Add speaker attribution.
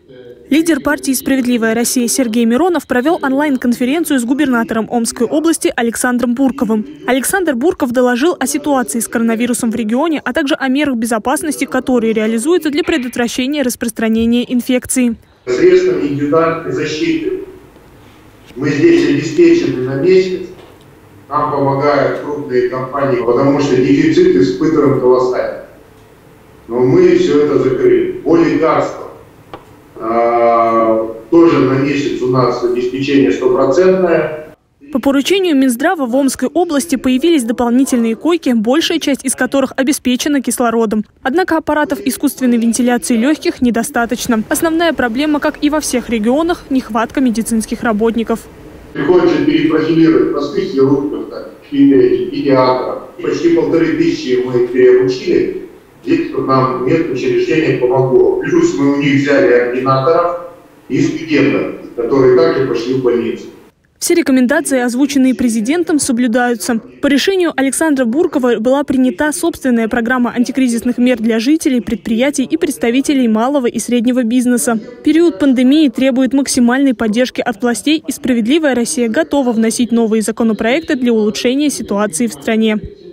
Speaker 1: Лидер партии «Справедливая Россия» Сергей Миронов провел онлайн-конференцию с губернатором Омской области Александром Бурковым. Александр Бурков доложил о ситуации с коронавирусом в регионе, а также о мерах безопасности, которые реализуются для предотвращения распространения инфекции.
Speaker 2: Средствами индивидуальной защиты мы здесь обеспечены на месяц. Нам помогают крупные компании, потому что дефицит испытываем колоссальный. Но мы все это закрыли. По лекарствам тоже на месяц у нас обеспечение 100%.
Speaker 1: По поручению Минздрава в Омской области появились дополнительные койки, большая часть из которых обеспечена кислородом. Однако аппаратов искусственной вентиляции легких недостаточно. Основная проблема, как и во всех регионах, нехватка медицинских работников.
Speaker 2: Приходится перепрофилировать простых хирургов, педиатров. Почти 1500 мы переобучили. Здесь нам медучреждение помогло. Плюс мы у них взяли ординаторов и студентов, которые также пошли в больницу.
Speaker 1: Все рекомендации, озвученные президентом, соблюдаются. По решению Александра Буркова была принята собственная программа антикризисных мер для жителей, предприятий и представителей малого и среднего бизнеса. Период пандемии требует максимальной поддержки от властей, и «Справедливая Россия» готова вносить новые законопроекты для улучшения ситуации в стране.